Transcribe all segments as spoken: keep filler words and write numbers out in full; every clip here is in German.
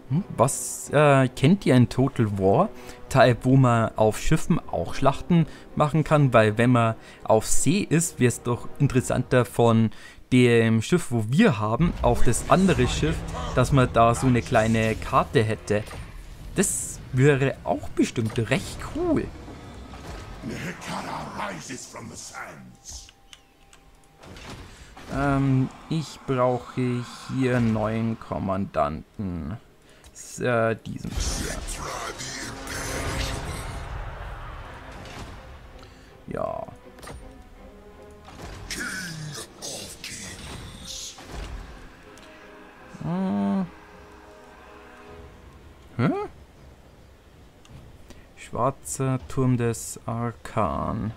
Hm, was äh, kennt ihr in Total War? Teil, wo man auf Schiffen auch Schlachten machen kann, weil wenn man auf See ist, wäre es doch interessanter von dem Schiff, wo wir haben, auf das andere Schiff, dass man da so eine kleine Karte hätte. Das wäre auch bestimmt recht cool. Ähm, ich brauche hier einen neuen Kommandanten. S äh, diesen hier. Ja. Hm. Hä? Schwarzer Turm des Arkan.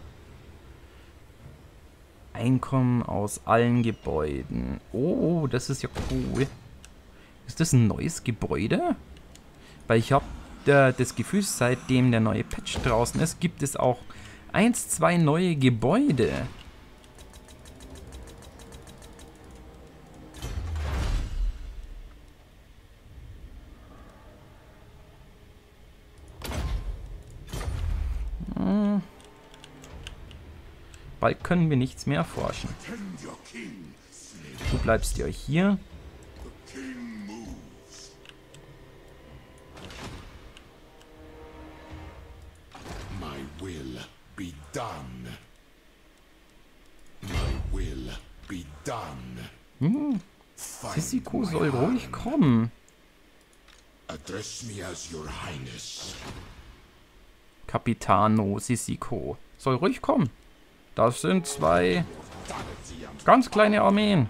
Einkommen aus allen Gebäuden. Oh, das ist ja cool. Ist das ein neues Gebäude? Weil ich habe äh, das Gefühl, seitdem der neue Patch draußen ist, gibt es auch eins, zwei neue Gebäude. Hm. Bald können wir nichts mehr erforschen. Du bleibst ja hier. My will be done. My will be done. Hm. Sissiko soll ruhig kommen. Address me as your highness. Capitano Sissiko soll ruhig kommen. Das sind zwei ganz kleine Armeen.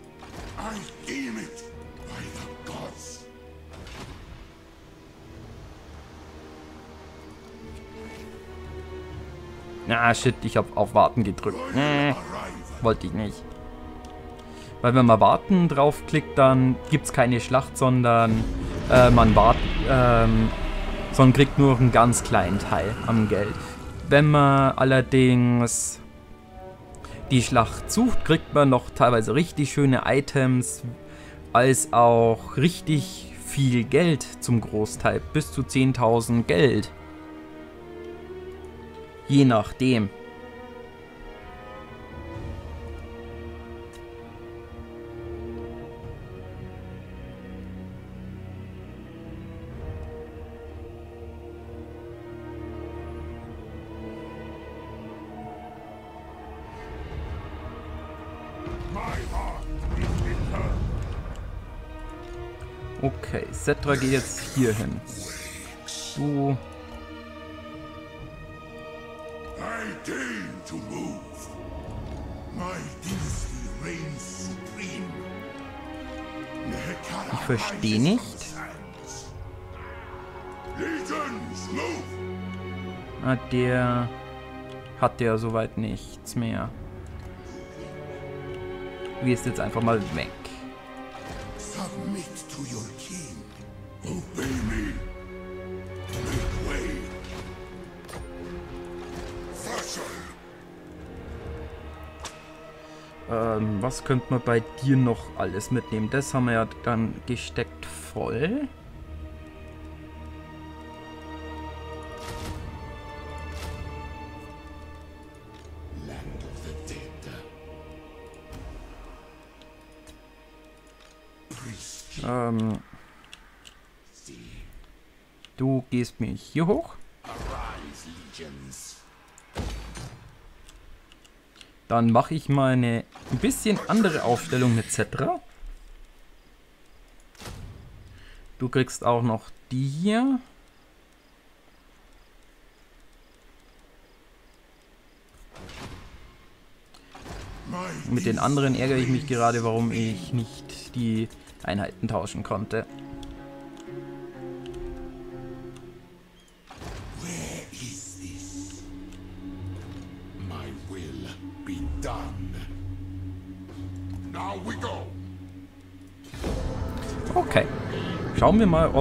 Ah, shit, ich habe auf Warten gedrückt. Nee, wollte ich nicht. Weil wenn man Warten draufklickt, dann gibt es keine Schlacht, sondern äh, man wartet, ähm, sondern kriegt nur einen ganz kleinen Teil am Geld. Wenn man allerdings die Schlacht sucht, kriegt man noch teilweise richtig schöne Items, als auch richtig viel Geld zum Großteil, bis zu zehntausend Geld. Je nachdem. Okay, Settra geht jetzt hier hin. Du. Ich verstehe nicht. Ah, der hat ja soweit nichts mehr. Wir ist jetzt einfach mal weg. Submit to your king. Obey me. Make way. Ähm, was könnte man bei dir noch alles mitnehmen? Das haben wir ja dann gesteckt voll. Land of the dead. Priest. Ähm, du gehst mich hier hoch. Arise, legions. Dann mache ich mal eine ein bisschen andere Aufstellung mit Settra. Du kriegst auch noch die hier. Mit den anderen ärgere ich mich gerade, warum ich nicht die Einheiten tauschen konnte. Where is this? My will be done. Now we go. Okay. Schauen wir mal, ob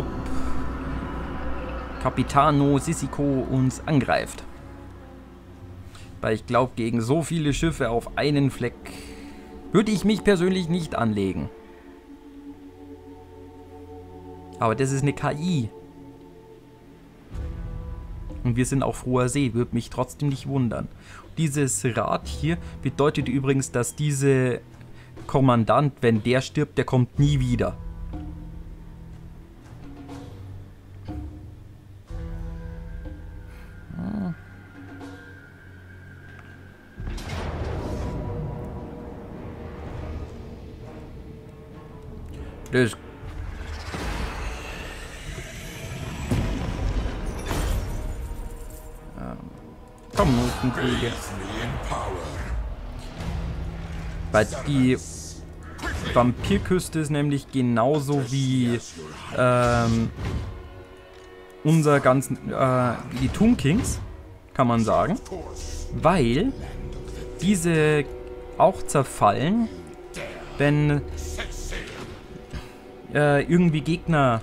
Capitano Sissiko uns angreift. Weil ich glaube, gegen so viele Schiffe auf einen Fleck würde ich mich persönlich nicht anlegen. Aber das ist eine K I. Und wir sind auf hoher See, würde mich trotzdem nicht wundern. Dieses Rad hier bedeutet übrigens, dass diese Kommandant, wenn der stirbt, der kommt nie wieder. Hm. Das Komm, Notenkrieger. Weil die Vampirküste ist nämlich genauso wie ähm, unser ganzen, äh, die Tomb Kings, kann man sagen. Weil diese auch zerfallen, wenn äh, irgendwie Gegner,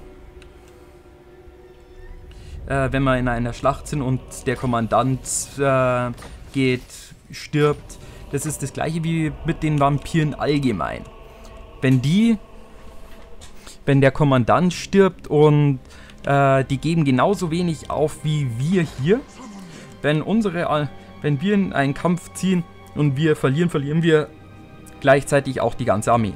äh, wenn wir in einer Schlacht sind und der Kommandant äh, geht, stirbt. Das ist das gleiche wie mit den Vampiren allgemein. Wenn die, wenn der Kommandant stirbt und äh, die geben genauso wenig auf wie wir hier. Wenn unsere, wenn wir in einen Kampf ziehen und wir verlieren, verlieren wir gleichzeitig auch die ganze Armee.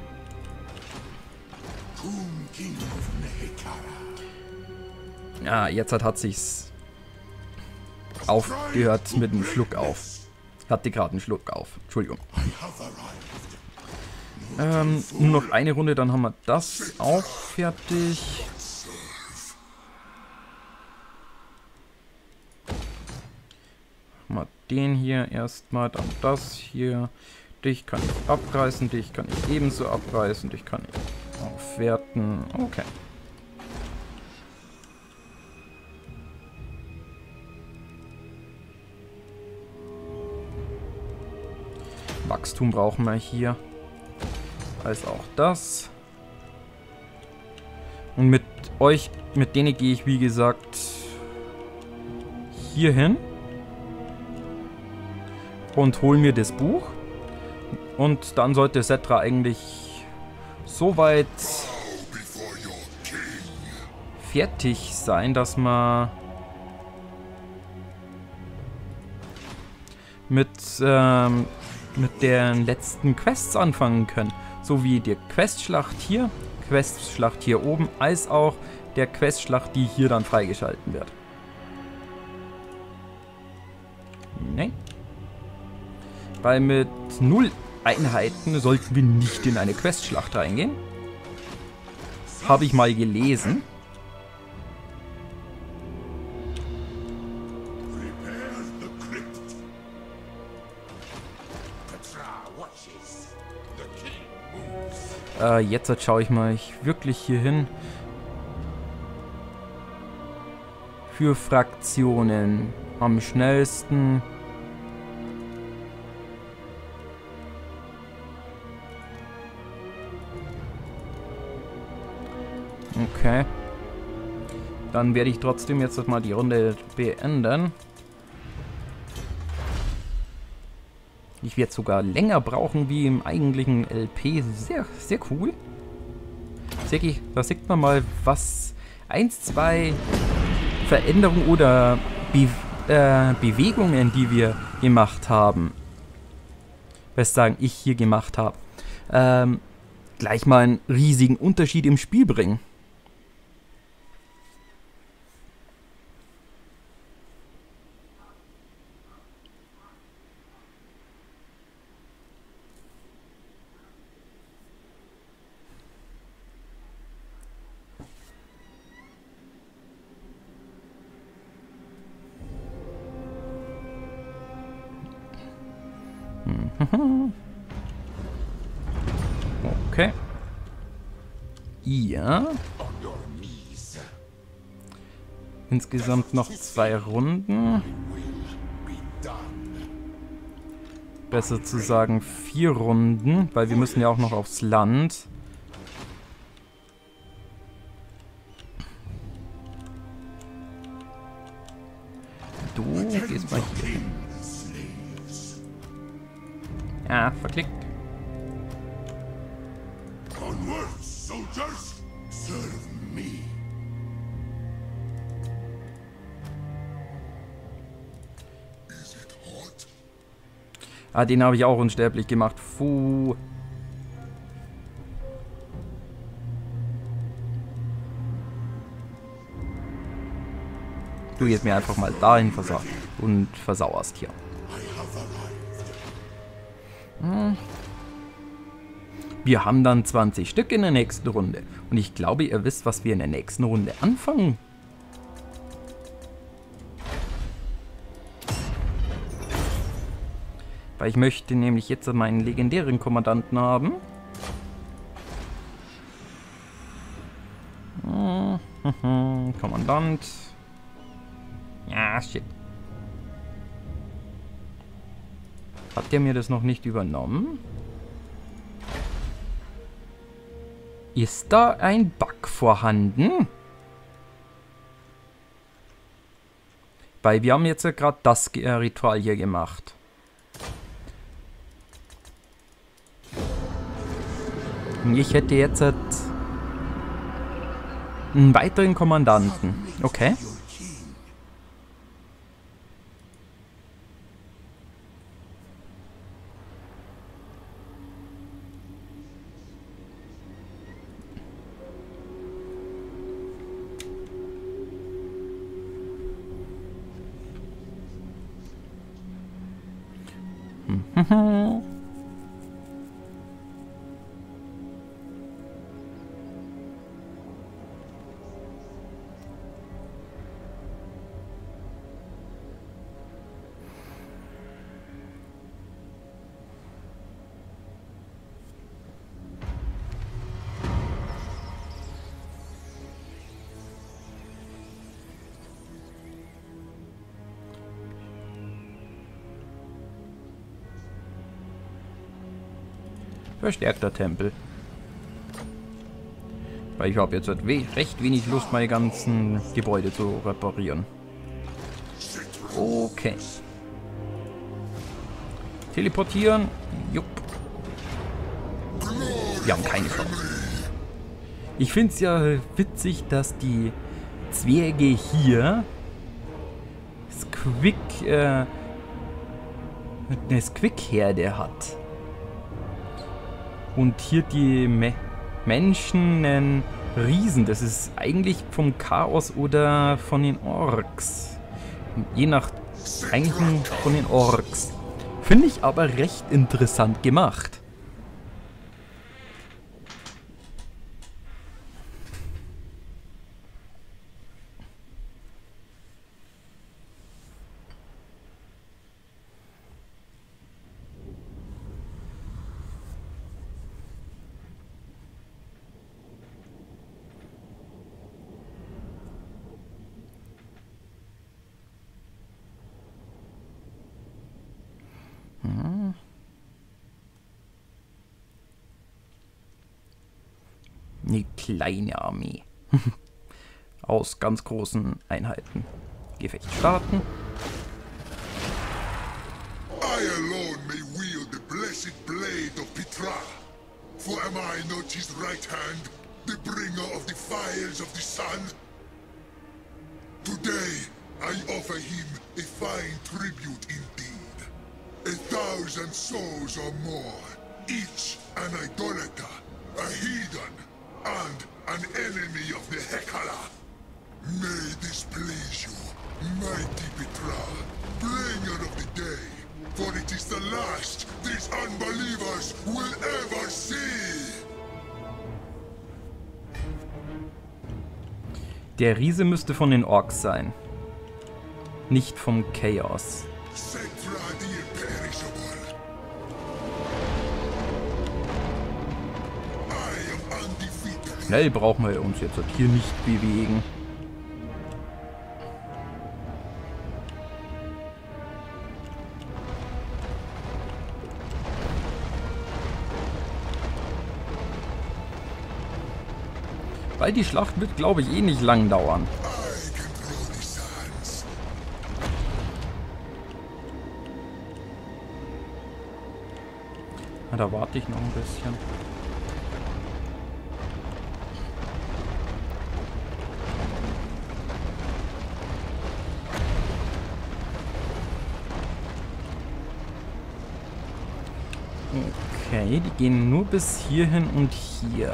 Ja, jetzt hat, hat sich's aufgehört mit einem Schluck auf. Hatte gerade einen Schluck auf. Entschuldigung. Ähm, nur noch eine Runde, dann haben wir das auch fertig. Mal den hier erstmal, dann das hier. Dich kann ich abreißen, dich kann ich ebenso abreißen, dich kann ich aufwerten. Okay. Wachstum brauchen wir hier. Als auch das. Und mit euch, mit denen gehe ich wie gesagt hier hin. Und hole mir das Buch. Und dann sollte Settra eigentlich soweit fertig sein, dass man mit, ähm, mit den letzten Quests anfangen können. So wie die Questschlacht hier, Questschlacht hier oben, als auch der Questschlacht, die hier dann freigeschalten wird. Nein. Weil mit null Einheiten sollten wir nicht in eine Questschlacht reingehen. Habe ich mal gelesen. Äh, jetzt schaue ich mal ich wirklich hier hin. Für Fraktionen am schnellsten. Okay. Dann werde ich trotzdem jetzt mal die Runde beenden. Ich werde sogar länger brauchen wie im eigentlichen L P. Sehr, sehr cool. Da sieht man mal, was eins, zwei Veränderungen oder Be äh, Bewegungen, die wir gemacht haben. Was sagen, ich hier gemacht habe. Ähm, gleich mal einen riesigen Unterschied im Spiel bringen. Okay. Ja. Insgesamt noch zwei Runden. Besser zu sagen vier Runden, weil wir müssen ja auch noch aufs Land. Du gehst mal hier hin. Ja, verklickt. Onward, soldiers, serve me. Ah, den habe ich auch unsterblich gemacht. Puh. Du gehst mir einfach mal dahin versa und versauerst hier. Hm. Wir haben dann zwanzig Stück in der nächsten Runde. Und ich glaube, ihr wisst, was wir in der nächsten Runde anfangen. Weil ich möchte nämlich jetzt meinen legendären Kommandanten haben. Kommandant. Ja, shit. Hat der mir das noch nicht übernommen? Ist da ein Bug vorhanden? Weil wir haben jetzt ja gerade das äh, Ritual hier gemacht. Und ich hätte jetzt halt einen weiteren Kommandanten. Okay. Mhm. Verstärkter Tempel. Weil ich habe jetzt halt we recht wenig Lust, meine ganzen Gebäude zu reparieren. Okay. Teleportieren. Jupp. Wir haben keine Chance. Ich finde es ja witzig, dass die Zwerge hier Squick, äh, eine Squick-Herde hat. Und hier die Me Menschen einen Riesen. Das ist eigentlich vom Chaos oder von den Orks. Je nach... Eigentlich von den Orks. Finde ich aber recht interessant gemacht. Eine kleine Armee. Aus ganz großen Einheiten. Gefecht starten. I alone may wield the blessed blade of Pitra. For am I not his right hand, the bringer of the fires of the sun? Today, I offer him a fine tribute indeed. A thousand souls or more, each an idolater, a heathen, and an enemy of the Hekala. May this please you, mighty Pitra, bringer of the day, for it is the last these unbelievers will ever see. Der Riese müsste von den Orks sein. Nicht vom Chaos. Schnell brauchen wir uns jetzt hier nicht bewegen. Weil die Schlacht wird, glaube ich, eh nicht lang dauern. Na, da warte ich noch ein bisschen. Okay, die gehen nur bis hierhin und hier.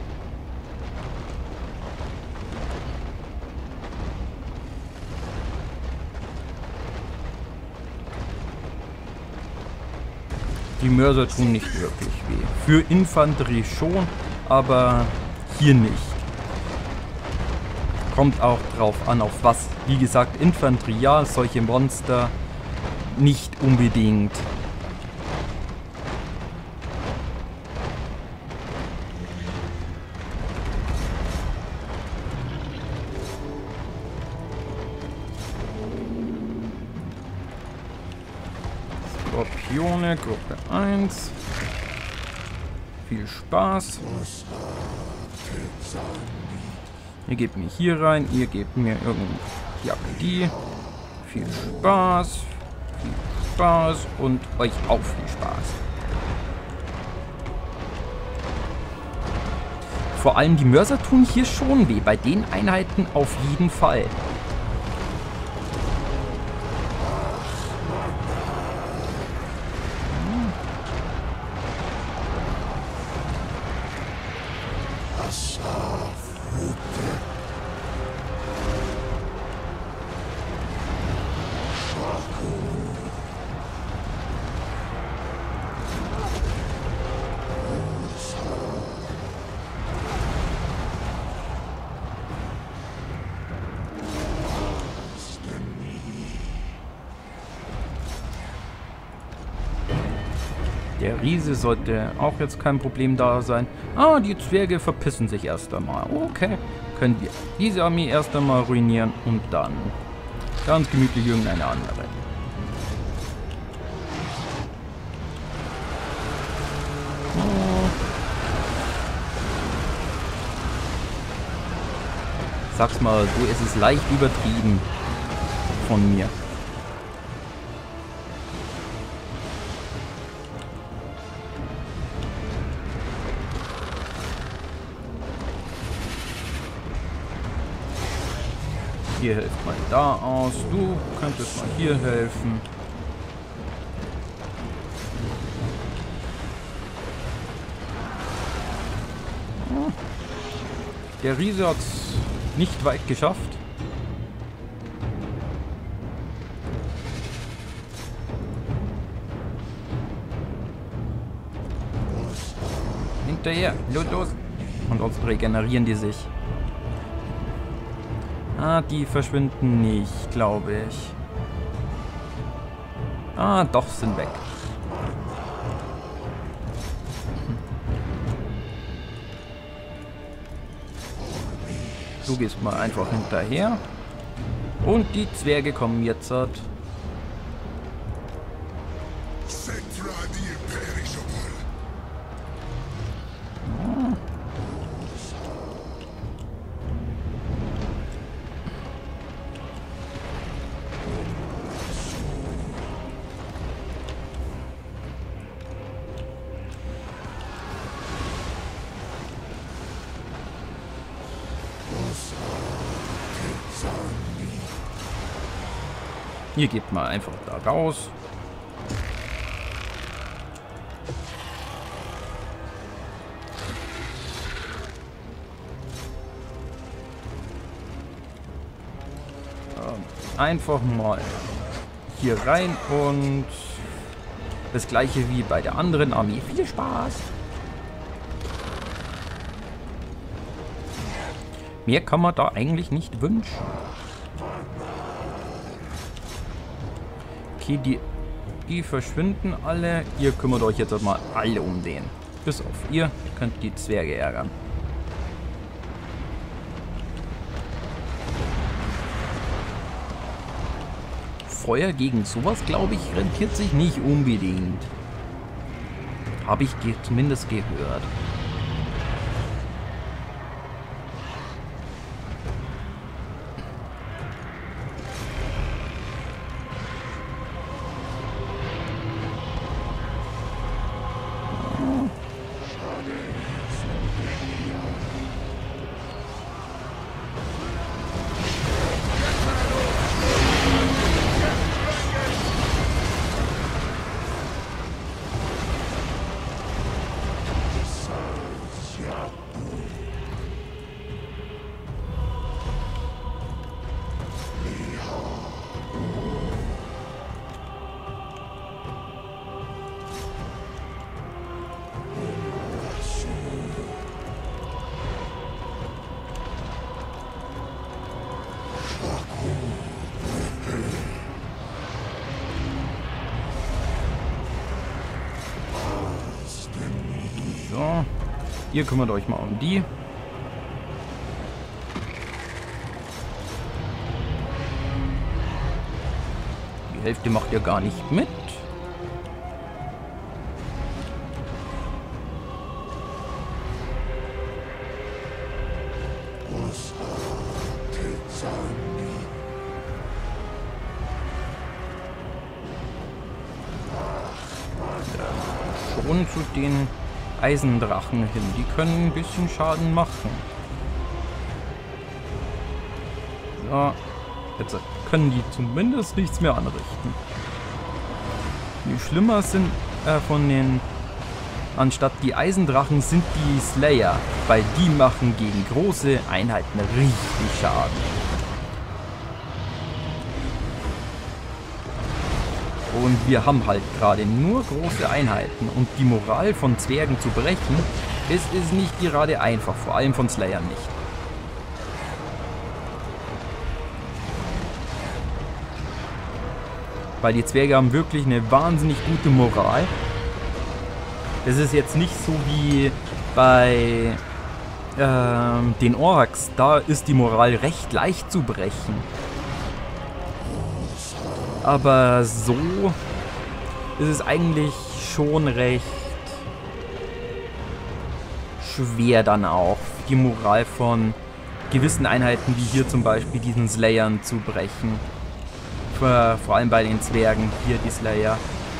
Die Mörser tun nicht wirklich weh. Für Infanterie schon, aber hier nicht. Kommt auch drauf an, auf was. Wie gesagt, Infanterie ja, solche Monster nicht unbedingt. Skorpione, Gruppe eins. Viel Spaß. Ihr gebt mir hier rein, ihr gebt mir irgendwie die. Viel Spaß. Viel Spaß und euch auch viel Spaß. Vor allem die Mörser tun hier schon weh. Bei den Einheiten auf jeden Fall. Der Riese sollte auch jetzt kein Problem da sein. Ah, die Zwerge verpissen sich erst einmal. Okay, können wir diese Armee erst einmal ruinieren und dann ganz gemütlich irgendeine andere. Oh. Sag's mal, so ist es leicht übertrieben von mir. Hier hilft mal da aus. Du könntest mal hier helfen. Der Riese hat es nicht weit geschafft. Hinterher. Los, los. Und sonst regenerieren die sich. Ah, die verschwinden nicht, glaube ich. Ah, doch, sind weg. Du gehst mal einfach hinterher. Und die Zwerge kommen jetzt. Ihr gebt mal einfach da raus. Ähm, einfach mal hier rein und das gleiche wie bei der anderen Armee. Viel Spaß! Mehr kann man da eigentlich nicht wünschen. Okay, die, die verschwinden alle. Ihr kümmert euch jetzt mal alle um den. Bis auf ihr könnt die Zwerge ärgern. Feuer gegen sowas, glaube ich, rentiert sich nicht unbedingt. Habe ich ge- zumindest gehört. Ihr kümmert euch mal um die. Die Hälfte macht ihr gar nicht mit. Schon zu den Eisendrachen hin. Die können ein bisschen Schaden machen. So, jetzt können die zumindest nichts mehr anrichten. Die schlimmer sind äh, von den... Anstatt die Eisendrachen sind die Slayer, weil die machen gegen große Einheiten richtig Schaden. Und wir haben halt gerade nur große Einheiten und die Moral von Zwergen zu brechen, ist, ist nicht gerade einfach, vor allem von Slayern nicht. Weil die Zwerge haben wirklich eine wahnsinnig gute Moral. Es ist jetzt nicht so wie bei ähm, den Orks, da ist die Moral recht leicht zu brechen. Aber so ist es eigentlich schon recht schwer dann auch, die Moral von gewissen Einheiten, wie hier zum Beispiel diesen Slayern, zu brechen. Vor, vor allem bei den Zwergen, hier die Slayer.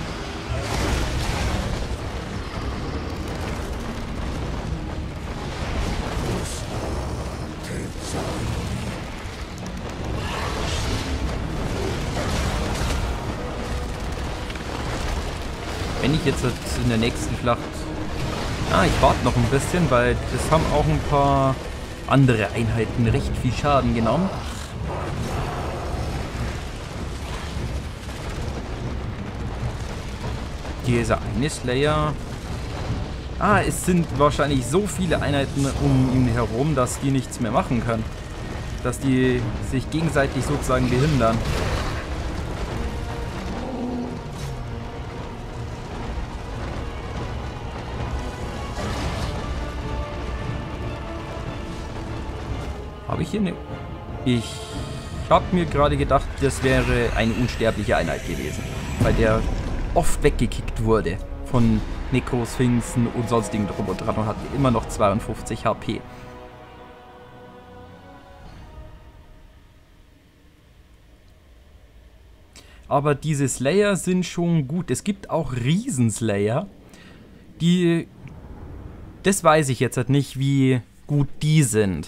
Wenn ich jetzt in der nächsten Schlacht... Ah, ich warte noch ein bisschen, weil es haben auch ein paar andere Einheiten recht viel Schaden genommen. Dieser eine Slayer... Ah, es sind wahrscheinlich so viele Einheiten um ihn herum, dass die nichts mehr machen können. Dass die sich gegenseitig sozusagen behindern. Habe ich hier eine... Ich habe mir gerade gedacht, das wäre eine unsterbliche Einheit gewesen. Weil der oft weggekickt wurde von Necrosphinxen und sonstigen drum und dran und hat immer noch zweiundfünfzig H P. Aber diese Slayer sind schon gut. Es gibt auch Riesenslayer, die... Das weiß ich jetzt halt nicht, wie gut die sind.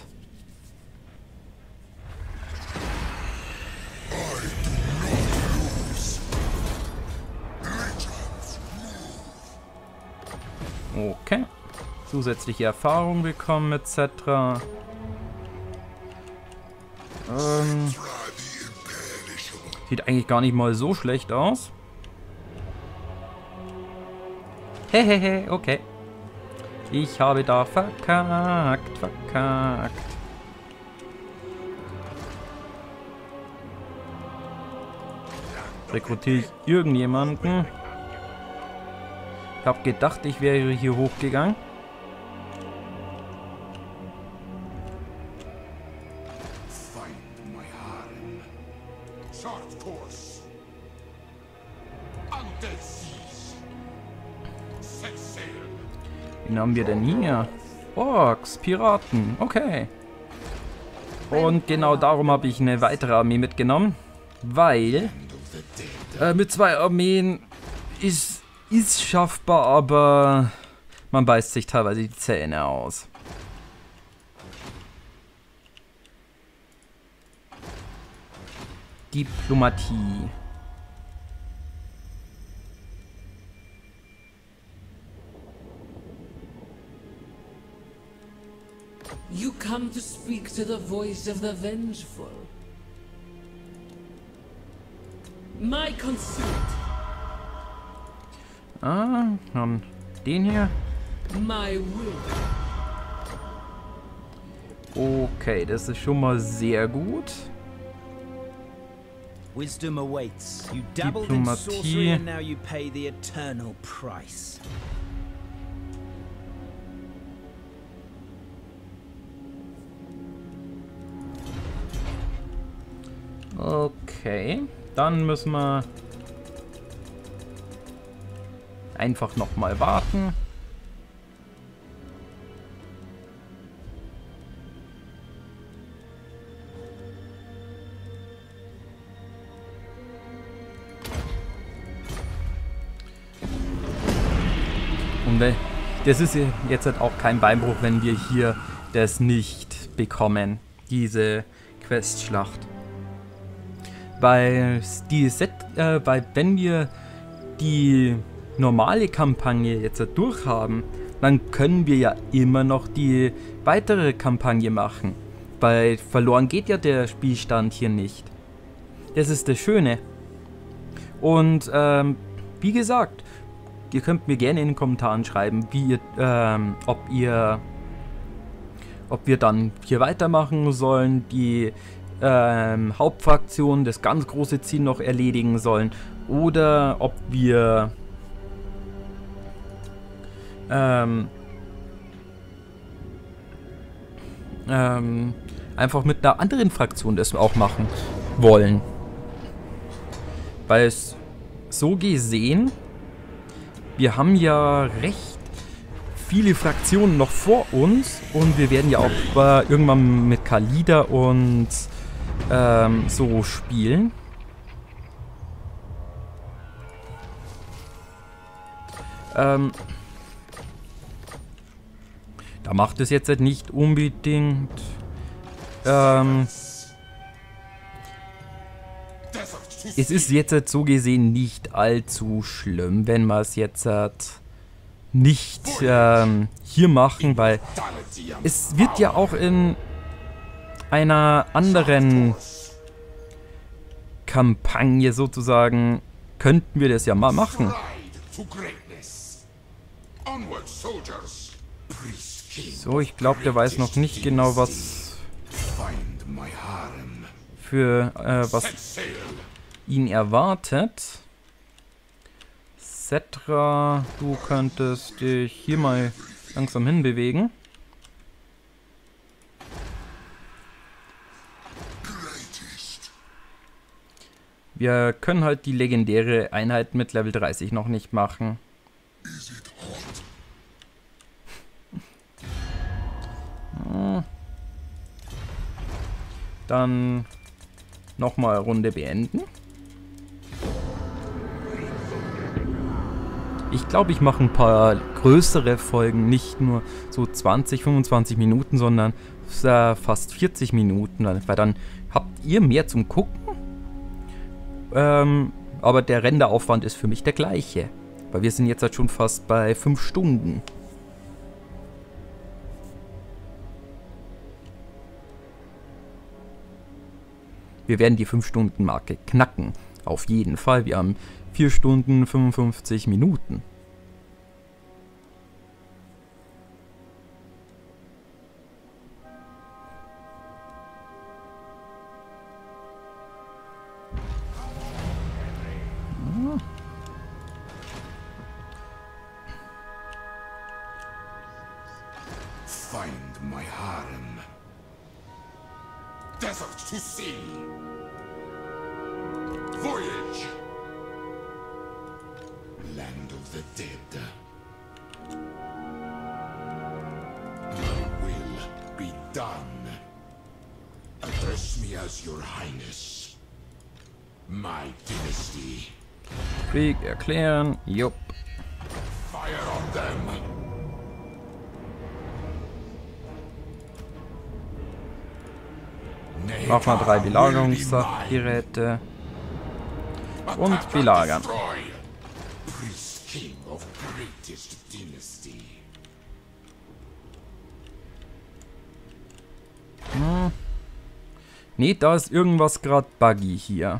Okay. Zusätzliche Erfahrung bekommen et cetera. Ähm, sieht eigentlich gar nicht mal so schlecht aus. Hehehe, okay. Ich habe da verkackt, verkackt. Rekrutiere ich irgendjemanden? Ich habe gedacht, ich wäre hier hochgegangen. Wen haben wir denn hier? Orks, Piraten, okay. Und genau darum habe ich eine weitere Armee mitgenommen. Weil äh, mit zwei Armeen ist... Ist schaffbar, aber man beißt sich teilweise die Zähne aus. Diplomatie. You come to speak to the voice of the vengeful. My consent. Ah, haben den hier. My will. Okay, das ist schon mal sehr gut. Wisdom awaits. You dabbled in sorcery and now you pay the eternal price. Okay, dann müssen wir einfach nochmal warten. Und das ist jetzt halt auch kein Beinbruch, wenn wir hier das nicht bekommen, diese Questschlacht. Weil die Set, äh, weil wenn wir die normale Kampagne jetzt durchhaben, dann können wir ja immer noch die weitere Kampagne machen. Weil verloren geht ja der Spielstand hier nicht. Das ist das Schöne. Und ähm, wie gesagt, ihr könnt mir gerne in den Kommentaren schreiben, wie ihr, ähm, ob ihr, ob wir dann hier weitermachen sollen, die ähm, Hauptfraktion, das ganz große Ziel noch erledigen sollen, oder ob wir ähm, ähm, einfach mit einer anderen Fraktion das auch machen wollen. Weil es so gesehen, wir haben ja recht viele Fraktionen noch vor uns und wir werden ja auch äh, irgendwann mit Kalida und ähm, so spielen. Ähm, da macht es jetzt halt nicht unbedingt ähm, es ist jetzt halt so gesehen nicht allzu schlimm, wenn wir es jetzt halt nicht ähm, hier machen, weil es wird ja auch in einer anderen Kampagne sozusagen, könnten wir das ja mal machen. So, ich glaube, der weiß noch nicht genau, was für äh, was ihn erwartet. Cetra, du könntest dich hier mal langsam hinbewegen. Wir können halt die legendäre Einheit mit Level dreißig noch nicht machen. Dann nochmal Runde beenden. Ich glaube, ich mache ein paar größere Folgen, nicht nur so zwanzig, fünfundzwanzig Minuten, sondern äh, fast vierzig Minuten, weil dann habt ihr mehr zum Gucken. Ähm, aber der Renderaufwand ist für mich der gleiche, weil wir sind jetzt halt schon fast bei fünf Stunden. Wir werden die fünf Stunden Marke knacken, auf jeden Fall. Wir haben vier Stunden fünfundfünfzig Minuten. Find my harem. Desert to sea. Voyage. Land of the dead. My will be done. Address me as your highness. My dynasty. Krieg erklären. Jupp. Fire on them. Braucht mal drei Belagerungsgeräte. Und belagern. Hm. Nee, da ist irgendwas gerade buggy hier.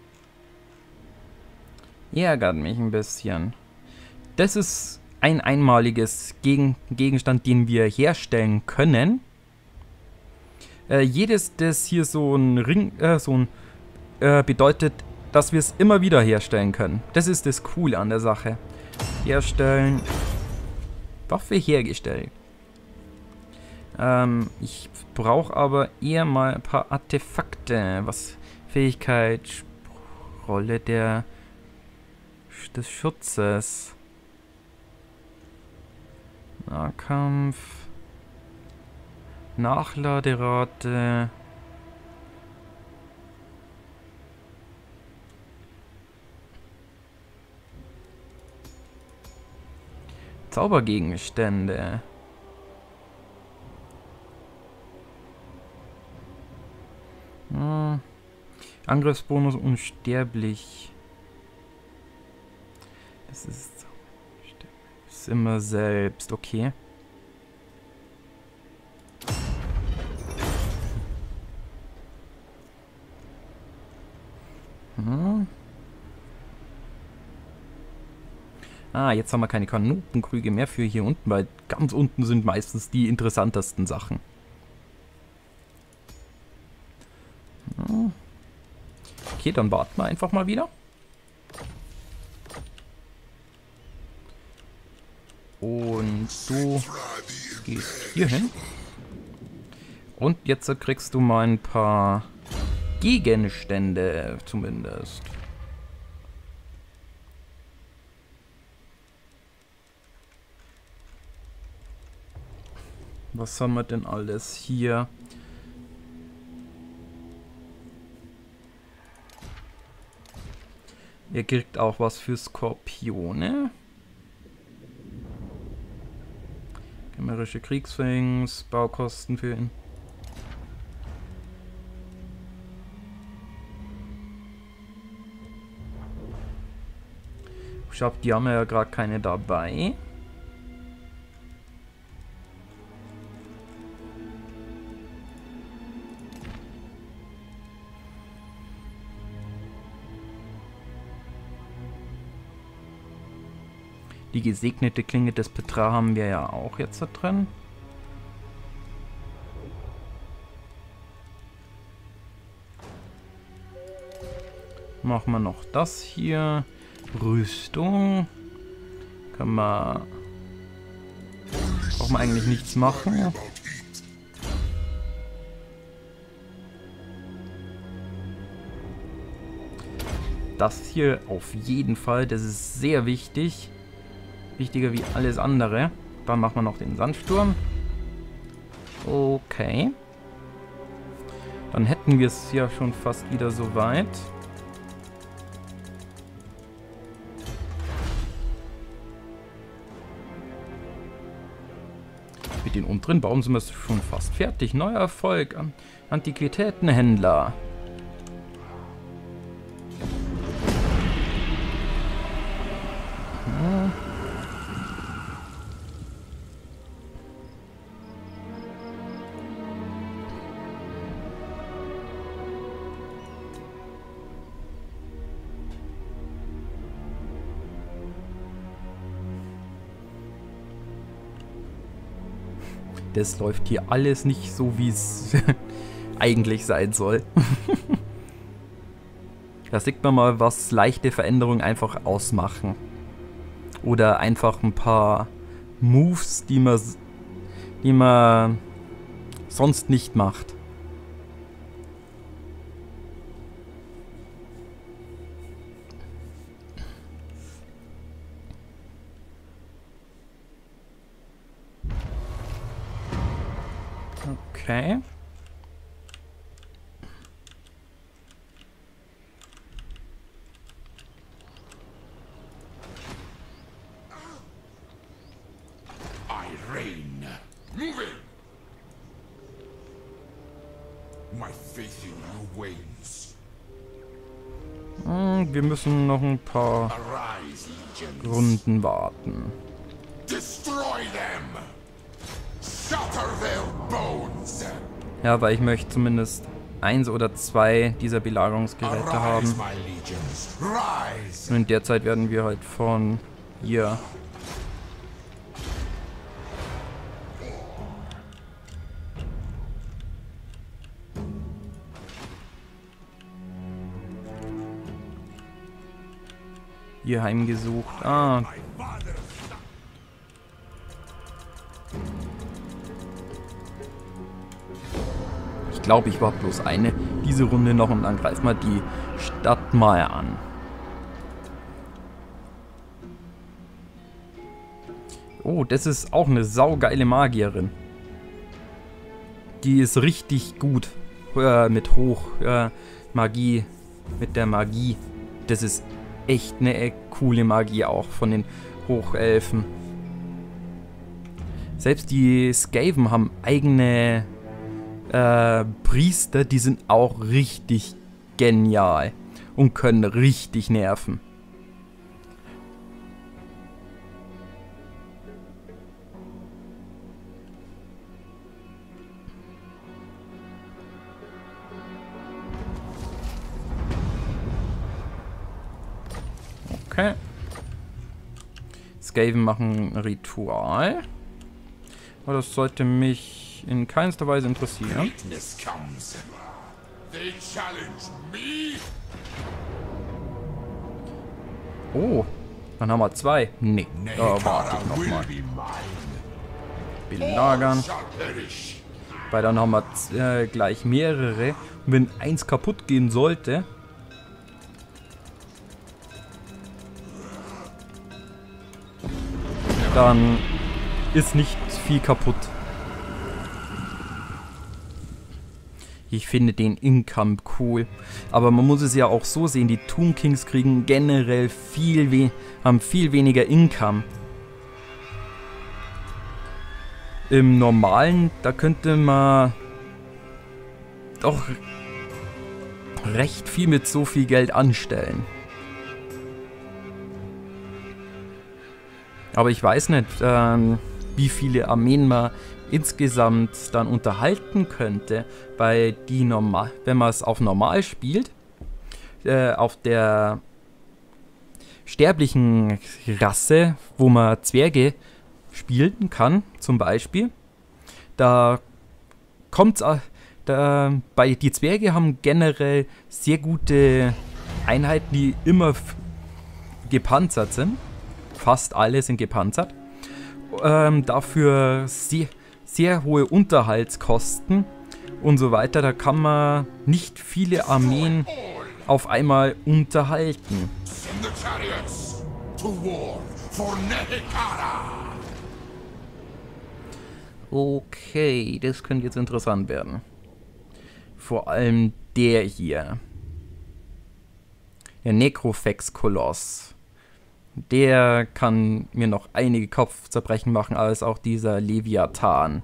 Ärgert mich ein bisschen. Das ist ein einmaliges Gegen Gegenstand, den wir herstellen können. Äh, jedes, das hier so ein Ring, äh, so ein, äh, bedeutet, dass wir es immer wieder herstellen können. Das ist das Coole an der Sache. Herstellen. Waffe hergestellt. Ähm, ich brauche aber eher mal ein paar Artefakte. Was Fähigkeit, Rolle der des Schutzes. Nahkampf. Nachladerate. Zaubergegenstände. Hm. Angriffsbonus unsterblich. Das ist, ist immer selbst, okay. Hm. Ah, jetzt haben wir keine Kanotenkrüge mehr für hier unten, weil ganz unten sind meistens die interessantesten Sachen. Hm. Okay, dann warten wir einfach mal wieder. Und du gehst hier hin. Und jetzt kriegst du mal ein paar Gegenstände zumindest. Was haben wir denn alles hier? Ihr kriegt auch was für Skorpione. Kämmerische Kriegswings, Baukosten für ihn. Ich glaube, die haben ja gerade keine dabei. Die gesegnete Klinge des Petra haben wir ja auch jetzt da drin. Machen wir noch das hier. Rüstung. Kann man... Braucht man eigentlich nichts machen. Das hier auf jeden Fall, das ist sehr wichtig. Wichtiger wie alles andere. Dann machen wir noch den Sandsturm. Okay. Dann hätten wir es ja schon fast wieder so weit. Mit den unteren Baum sind wir schon fast fertig. Neuer Erfolg am Antiquitätenhändler. Hm. Das läuft hier alles nicht so, wie es eigentlich sein soll. Da sieht man mal, was leichte Veränderungen einfach ausmachen. Oder einfach ein paar Moves, die man, die man sonst nicht macht. Okay. I reign. Move it. My faith in you wanes. Hm, wir müssen noch ein paar Arise, legions. Runden warten. Destroy them. Shatter their bones. Ja, weil ich möchte zumindest eins oder zwei dieser Belagerungsgeräte haben. Arise, my legions. Rise. Und in der Zeit werden wir halt von hier hier heimgesucht. Ah. Ich glaube, ich war bloß eine diese Runde noch und dann greifen wir die Stadt mal an. Oh, das ist auch eine saugeile Magierin. Die ist richtig gut äh, mit Hoch äh, Magie, mit der Magie. Das ist echt eine äh, coole Magie auch von den Hochelfen. Selbst die Skaven haben eigene äh, Priester, die sind auch richtig genial und können richtig nerven. Okay. Skaven machen ein Ritual. Aber das sollte mich in keinster Weise interessieren. Oh, dann haben wir zwei. Nee, da warte ich nochmal. Belagern. Weil dann haben wir äh, gleich mehrere. Und wenn eins kaputt gehen sollte... dann ist nicht viel kaputt. Ich finde den Income cool. Aber man muss es ja auch so sehen, die Tomb Kings kriegen generell viel we haben viel weniger Income. Im Normalen, da könnte man doch recht viel mit so viel Geld anstellen. Aber ich weiß nicht, ähm, wie viele Armeen man insgesamt dann unterhalten könnte, weil die normal, wenn man es auf normal spielt, äh, auf der sterblichen Rasse, wo man Zwerge spielen kann, zum Beispiel, da kommt's, da, bei die Zwerge haben generell sehr gute Einheiten, die immer gepanzert sind. Fast alle sind gepanzert. Ähm, dafür sehr, sehr hohe Unterhaltskosten und so weiter. Da kann man nicht viele Armeen auf einmal unterhalten. Okay, das könnte jetzt interessant werden. Vor allem der hier. Der Necrofex-Koloss. Der kann mir noch einige Kopfzerbrechen machen, als auch dieser Leviathan.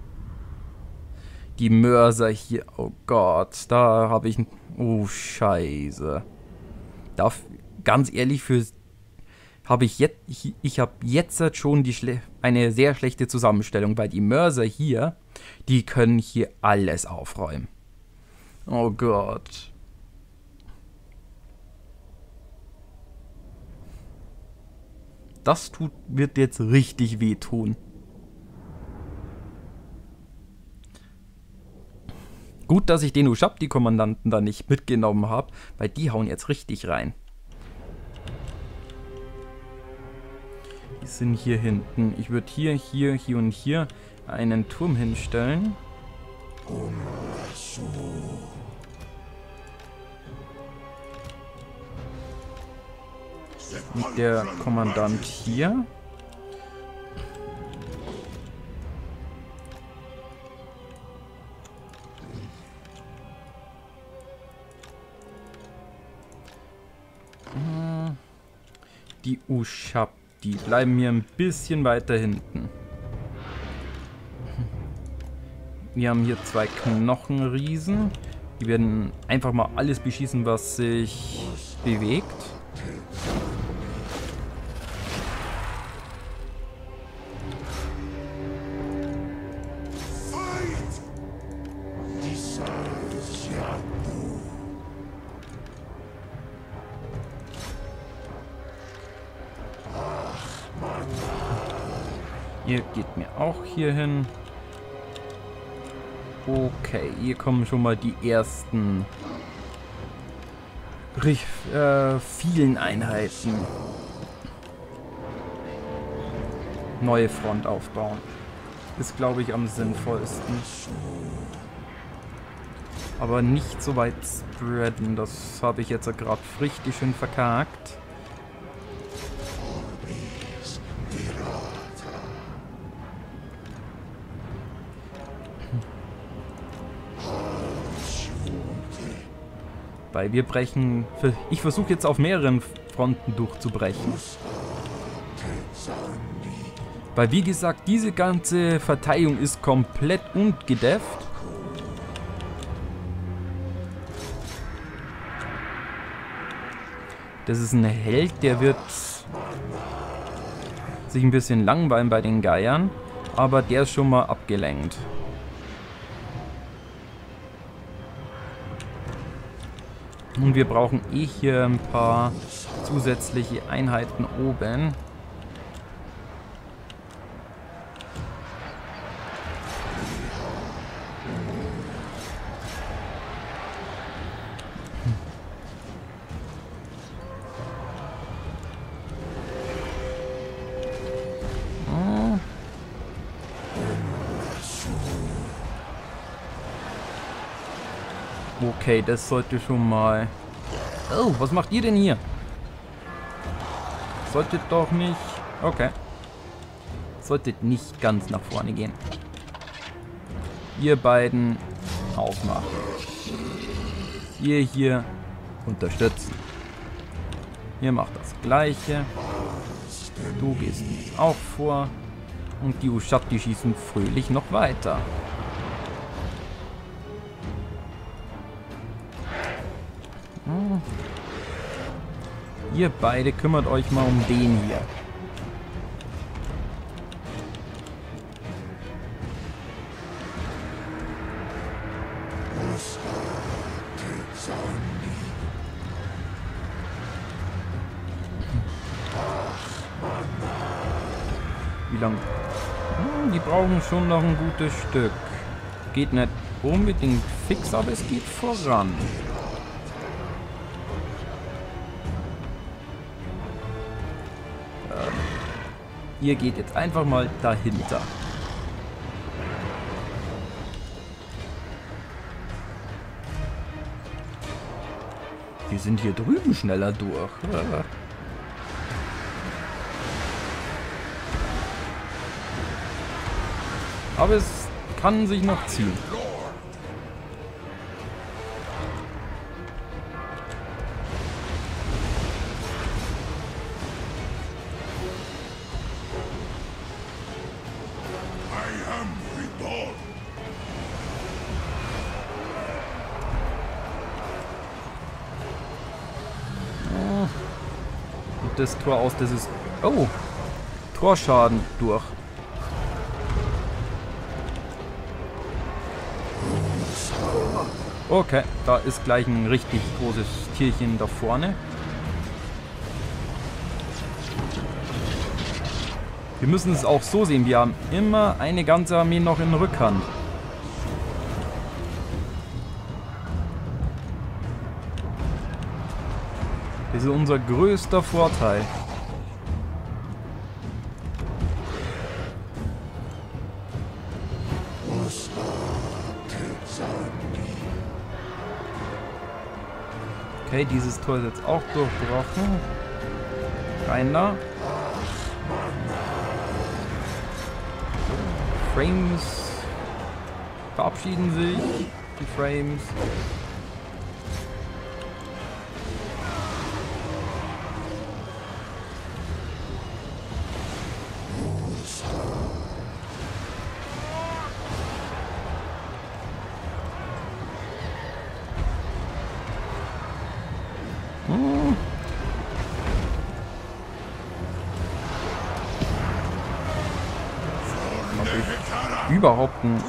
Die Mörser hier, oh Gott, da habe ich... Oh, scheiße. Da, ganz ehrlich, für habe ich jetzt... Ich, ich habe jetzt schon die Schle eine sehr schlechte Zusammenstellung, weil die Mörser hier, die können hier alles aufräumen. Oh Gott. Das tut, wird jetzt richtig wehtun. Gut, dass ich den Ushabti-Kommandanten da nicht mitgenommen habe, weil die hauen jetzt richtig rein. Die sind hier hinten. Ich würde hier, hier, hier und hier einen Turm hinstellen. Und der Kommandant hier. Die Ushabti bleiben mir ein bisschen weiter hinten. Wir haben hier zwei Knochenriesen. Die werden einfach mal alles beschießen, was sich bewegt. Ihr geht mir auch hier hin. Okay, hier kommen schon mal die ersten äh, vielen Einheiten. Neue Front aufbauen. Ist, glaube ich, am sinnvollsten. Aber nicht so weit spreaden. Das habe ich jetzt gerade richtig schön verkackt. Weil wir brechen... Ich versuche jetzt auf mehreren Fronten durchzubrechen. Weil wie gesagt, diese ganze Verteidigung ist komplett ungedefft. Das ist ein Held, der wird sich ein bisschen langweilen bei den Geiern. Aber der ist schon mal abgelenkt. Und wir brauchen eh hier ein paar zusätzliche Einheiten oben. Okay, das sollte schon mal... Oh, was macht ihr denn hier? Solltet doch nicht... Okay. Solltet nicht ganz nach vorne gehen. Ihr beiden aufmachen. Ihr hier unterstützen. Ihr macht das Gleiche. Du gehst auch vor. Und die Ushabti schießen fröhlich noch weiter. Ihr beide kümmert euch mal um den hier. Wie lange? Hm, die brauchen schon noch ein gutes Stück. Geht nicht unbedingt fix, aber es geht voran. Ihr geht jetzt einfach mal dahinter. Wir sind hier drüben schneller durch. Aber es kann sich noch ziehen. Das Tor aus, das ist... Oh! Torschaden durch. Okay, da ist gleich ein richtig großes Tierchen da vorne. Wir müssen es auch so sehen, wir haben immer eine ganze Armee noch in Rückhand. Das ist unser größter Vorteil. Okay, dieses Tor ist jetzt auch durchbrochen. Rein da. Frames verabschieden sich. Die Frames. Hm. Hab ich überhaupt ein...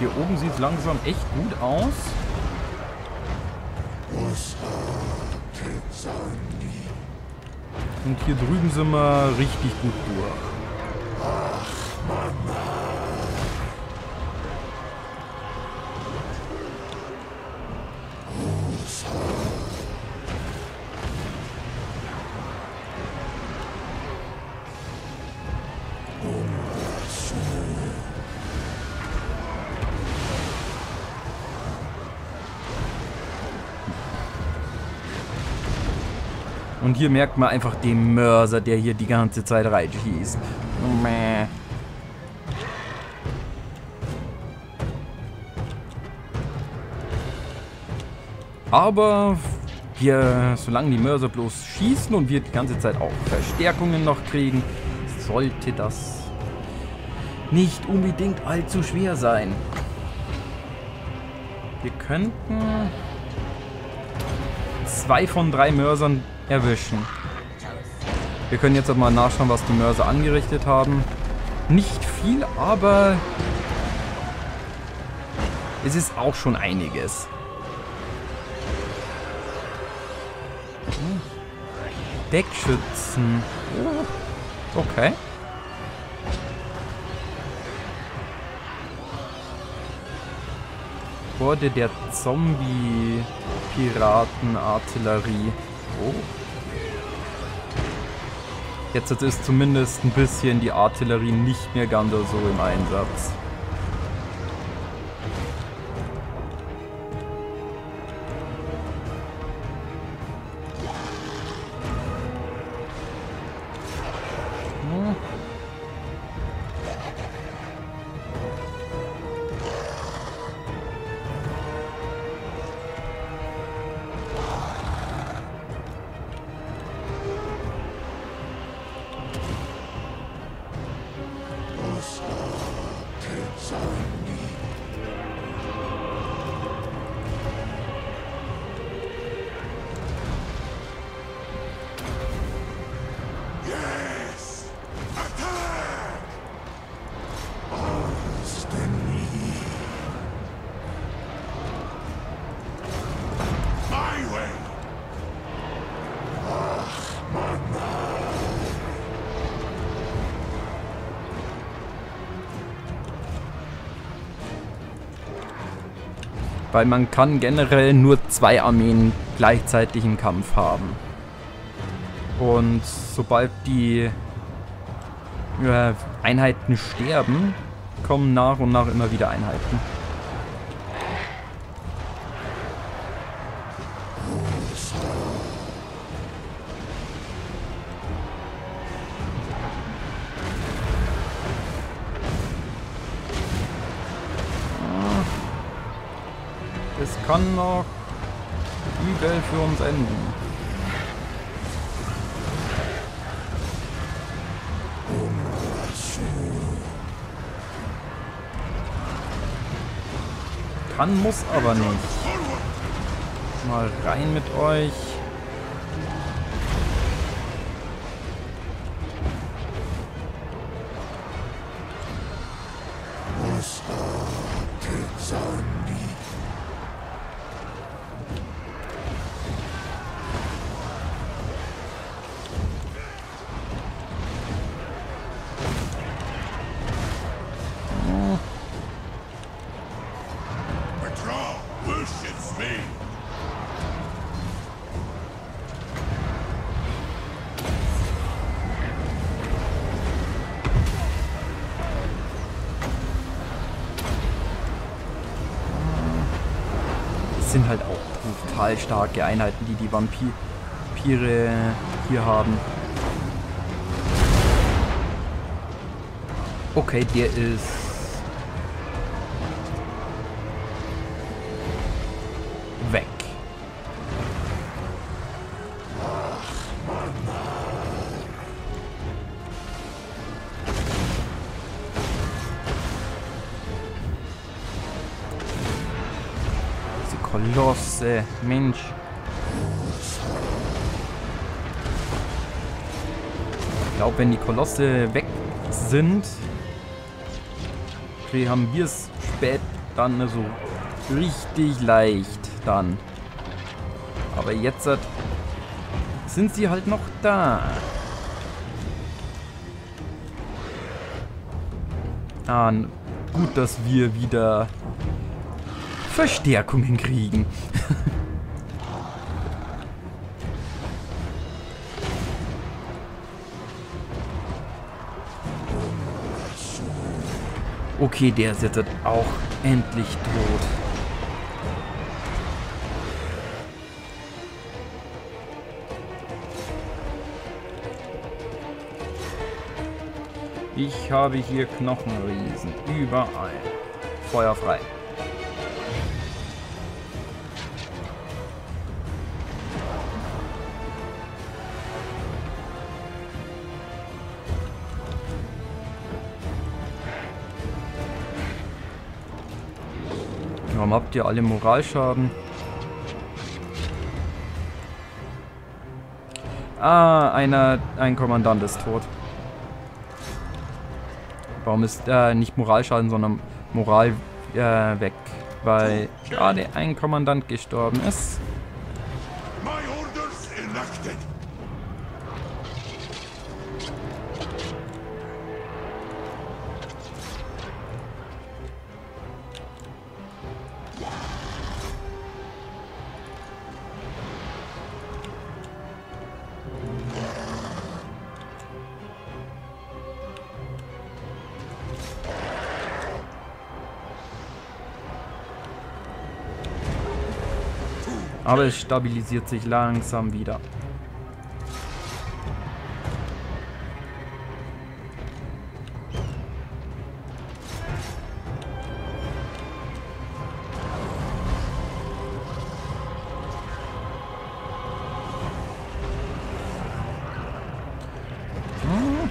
Hier oben sieht es langsam echt gut aus. Und hier drüben sind wir richtig gut durch. Und hier merkt man einfach den Mörser, der hier die ganze Zeit reinschießt. Mäh. Aber wir, solange die Mörser bloß schießen und wir die ganze Zeit auch Verstärkungen noch kriegen, sollte das nicht unbedingt allzu schwer sein. Wir könnten zwei von drei Mörsern erwischen. Wir können jetzt mal nachschauen, was die Mörser angerichtet haben. Nicht viel, aber es ist auch schon einiges. Deckschützen. Okay. Horde der Zombie-Piraten-Artillerie. Oh. Jetzt ist zumindest ein bisschen die Artillerie nicht mehr ganz so im Einsatz. Hm. Weil man kann generell nur zwei Armeen gleichzeitig im Kampf haben. Und sobald die äh, Einheiten sterben, kommen nach und nach immer wieder Einheiten. Es kann noch übel für uns enden. Kann, muss aber nicht. Mal rein mit euch. Sind halt auch brutal starke Einheiten, die die Vampire hier haben. Okay, der ist weg. Kolosse, Mensch. Ich glaube, wenn die Kolosse weg sind, okay, haben wir es spät dann so richtig leicht dann. Aber jetzt sind sie halt noch da. Ah, gut, dass wir wieder Verstärkungen kriegen. Okay, der ist jetzt auch endlich tot. Ich habe hier Knochenriesen. Überall. Feuerfrei. Warum habt ihr alle Moralschaden? Ah, einer, ein Kommandant ist tot. Warum ist äh, nicht Moralschaden, sondern Moral äh, weg? Weil gerade ein Kommandant gestorben ist. Aber es stabilisiert sich langsam wieder. Hm.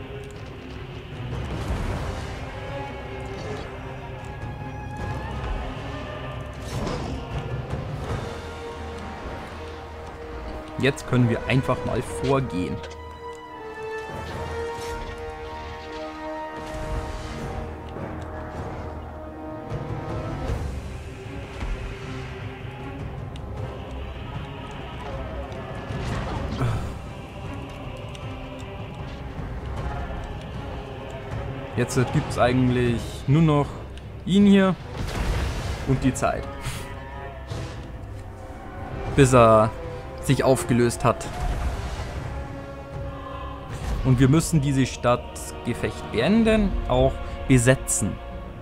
Jetzt können wir einfach mal vorgehen. Jetzt gibt es eigentlich nur noch ihn hier und die Zeit. Bis er sich aufgelöst hat. Und wir müssen diese Stadtgefecht beenden, auch besetzen.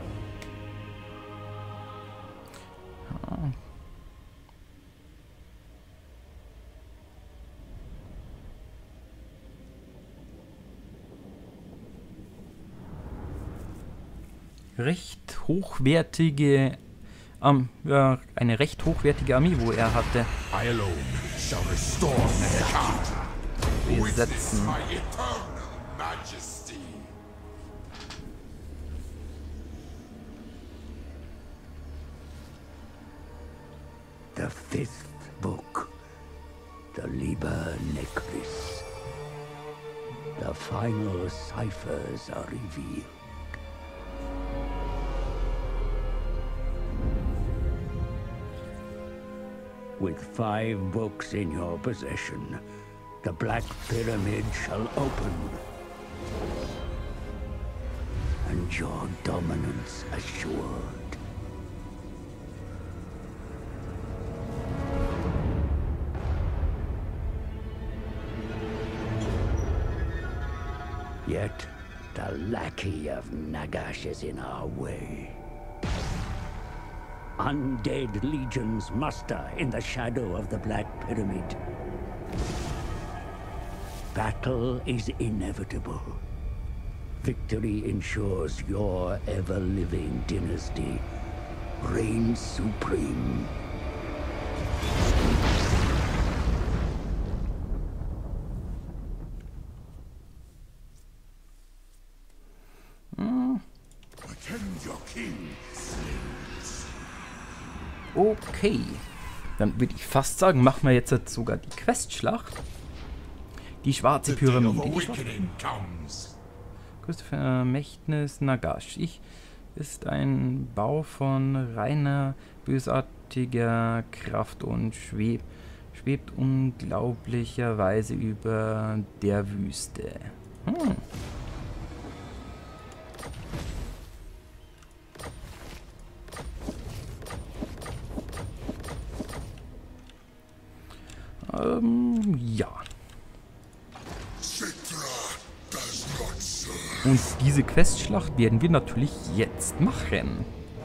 Recht hochwertige Um, ja, eine recht hochwertige Armee, wo er hatte. Besetzen. The fifth book, the Liber Necris. The final ciphers are revealed. With five books in your possession, the Black Pyramid shall open, and your dominance assured. Yet, the lackey of Nagash is in our way. Undead legions muster in the shadow of the Black Pyramid. Battle is inevitable. Victory ensures your ever-living dynasty reigns supreme. Mm. Attend your king. Okay, dann würde ich fast sagen, machen wir jetzt sogar die Questschlacht. Die schwarze Pyramide. Die schwarze Größte Vermächtnis Nagash. Ich ist ein Bau von reiner, bösartiger Kraft und schwebt, schwebt unglaublicherweise über der Wüste. Hm. Ähm, ja. Und diese Questschlacht werden wir natürlich jetzt machen.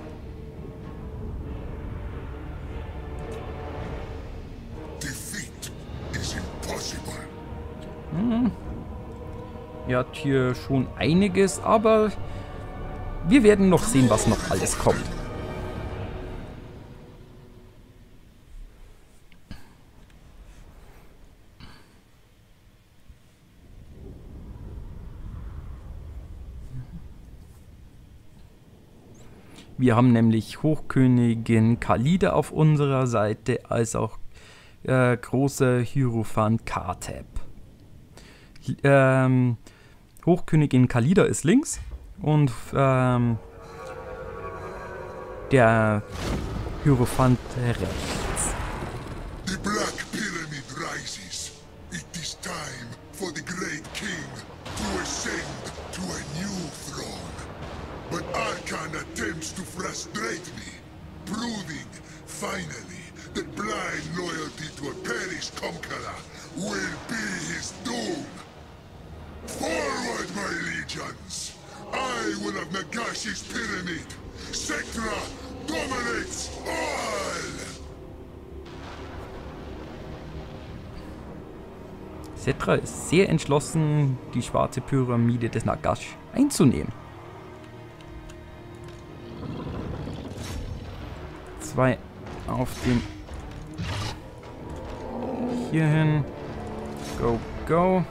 Hm. Ihr habt hier schon einiges, aber wir werden noch sehen, was noch alles kommt. Wir haben nämlich Hochkönigin Khalida auf unserer Seite, als auch äh, großer Hierophant Kateb. Ähm, Hochkönigin Khalida ist links und ähm, der Hierophant rechts. The Black Pyramid rises. It is time for the great king to ascend to a new throne. But Arkan attempts to frustrate me, proving, finally, that blind loyalty to a Paris conqueror will be his doom. Forward, my legions! I will have Nagashi's pyramid! Sektra dominates all! Sektra ist sehr entschlossen, die schwarze Pyramide des Nagash einzunehmen. Zwei auf den hierhin. Go, go.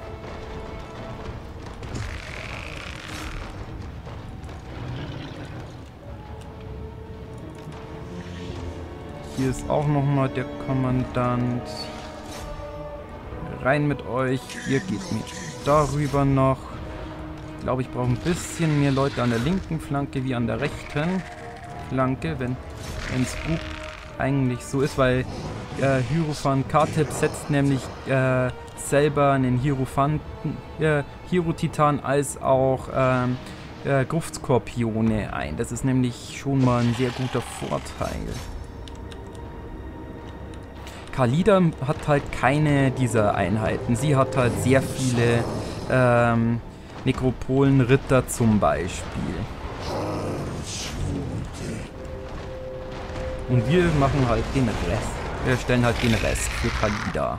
Hier ist auch nochmal der Kommandant. Rein mit euch. Ihr geht mit darüber noch. Ich glaube, ich brauche ein bisschen mehr Leute an der linken Flanke wie an der rechten Flanke, wenn es gut eigentlich so ist, weil äh, Hierophant Kateb setzt nämlich äh, selber einen Hierophanten, äh, Hierotitan als auch ähm, äh, Gruftskorpione ein. Das ist nämlich schon mal ein sehr guter Vorteil. Khalida hat halt keine dieser Einheiten. Sie hat halt sehr viele ähm, Nekropolenritter zum Beispiel. Und wir machen halt den Rest. Wir stellen halt den Rest für Khalida.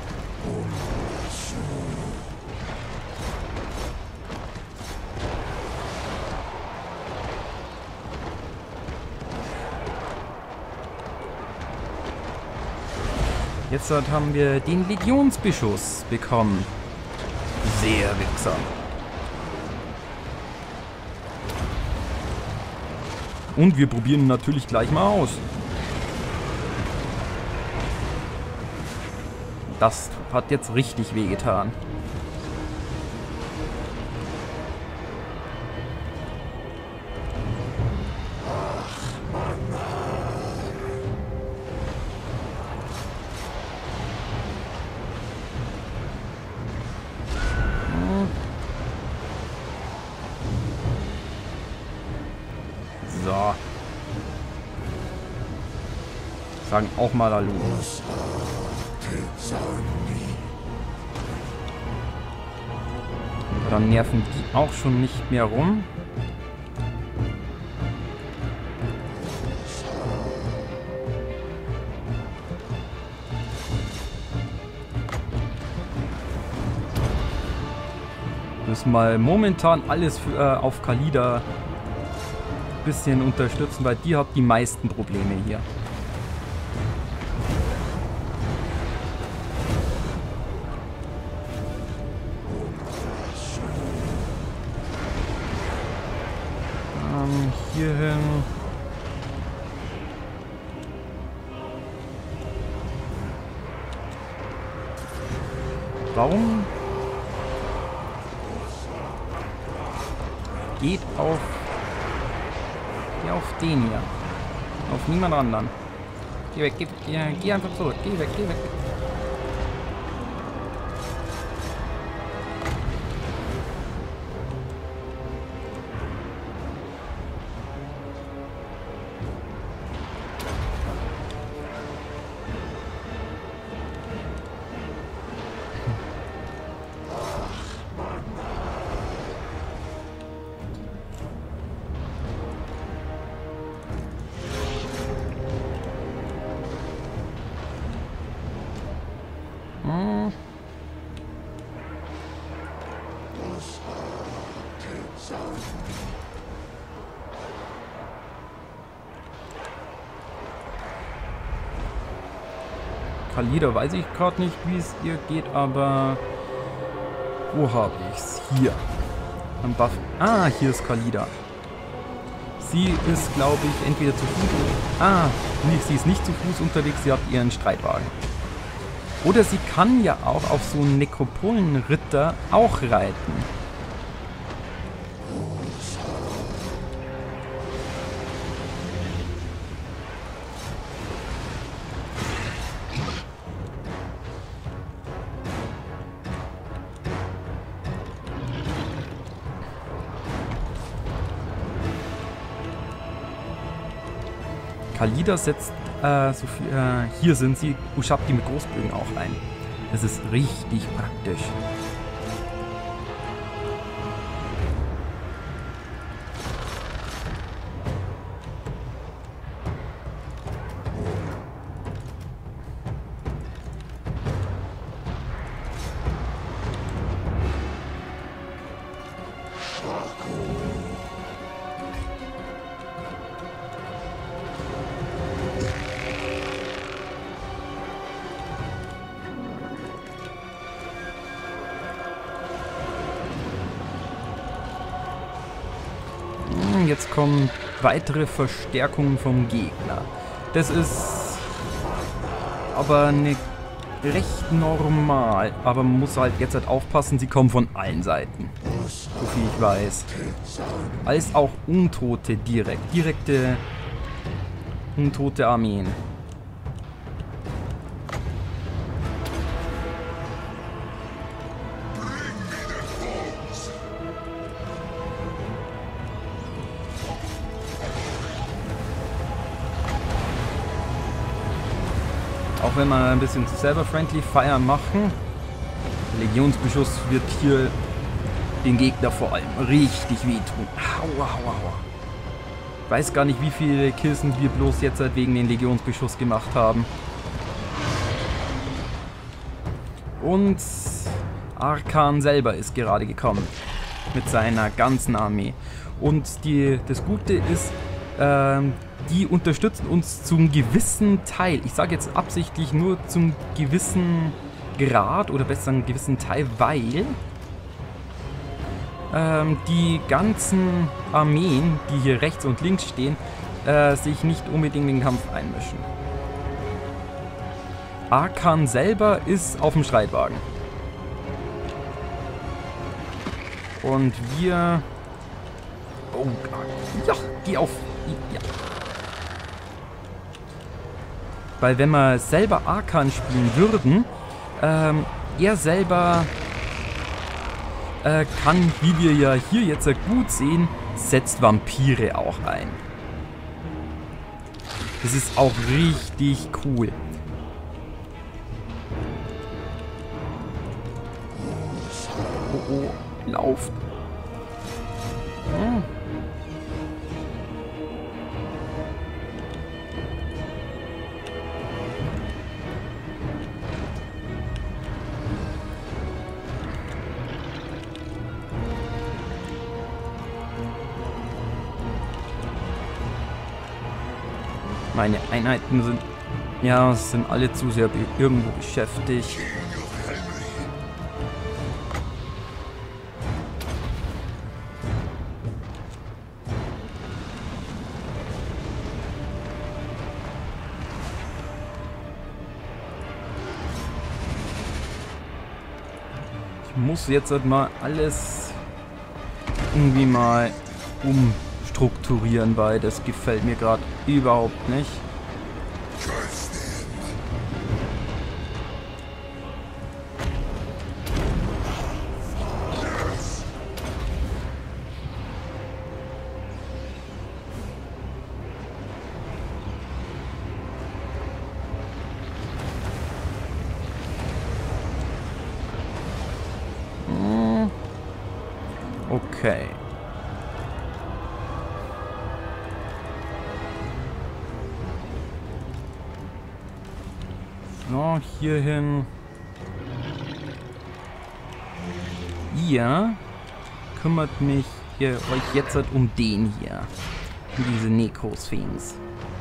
Jetzt haben wir den Legionsbeschuss bekommen. Sehr wirksam. Und wir probieren natürlich gleich mal aus. Das hat jetzt richtig wehgetan. So. Sagen auch mal Hallo. Dann nerven die auch schon nicht mehr rum. Müssen mal momentan alles für, äh, auf Khalida ein bisschen unterstützen, weil die hat die meisten Probleme hier. Hierhin. Warum geht auf Geh auf den hier. Auf niemand anderen. Geh weg, geh, geh, geh einfach zurück. Geh weg, geh weg. Khalida weiß ich gerade nicht, wie es ihr geht, aber wo habe ich's? Hier. Am Buff. Ah, hier ist Khalida. Sie ist, glaube ich, entweder zu Fuß. Ah, nee, sie ist nicht zu Fuß unterwegs, sie hat ihren Streitwagen. Oder sie kann ja auch auf so einen Nekropolenritter auch reiten. Khalida setzt, äh, so viel, äh, hier sind sie, Ushabti mit Großbögen auch ein. Das ist richtig praktisch. Jetzt kommen weitere Verstärkungen vom Gegner. Das ist aber eine recht normal. Aber man muss halt jetzt halt aufpassen, sie kommen von allen Seiten. So viel ich weiß. Als auch Untote direkt. Direkte untote Armeen. Auch wenn wir ein bisschen selber Friendly Fire machen, der Legionsbeschuss wird hier den Gegner vor allem richtig wehtun. Aua, aua, aua. Ich weiß gar nicht, wie viele Kills wir bloß jetzt halt wegen den Legionsbeschuss gemacht haben. Und Arkan selber ist gerade gekommen mit seiner ganzen Armee. Und die, das Gute ist, ähm, die unterstützen uns zum gewissen Teil. Ich sage jetzt absichtlich nur zum gewissen Grad oder besser einen gewissen Teil, weil ähm, die ganzen Armeen, die hier rechts und links stehen, äh, sich nicht unbedingt in den Kampf einmischen. Arkan selber ist auf dem Streitwagen. Und wir... Oh, ja, geh auf... Ja. Weil wenn wir selber Arkan spielen würden, ähm, er selber äh, kann, wie wir ja hier jetzt gut sehen, setzt Vampire auch ein. Das ist auch richtig cool. Oh, oh, lauft. Hm. Meine Einheiten sind, ja, sind alle zu sehr irgendwo beschäftigt. Ich muss jetzt halt mal alles irgendwie mal umstrukturieren, weil das gefällt mir gerade überhaupt nicht. Okay. So, hierhin. Ihr kümmert mich ihr euch jetzt um den hier. Um diese Necrosphinx.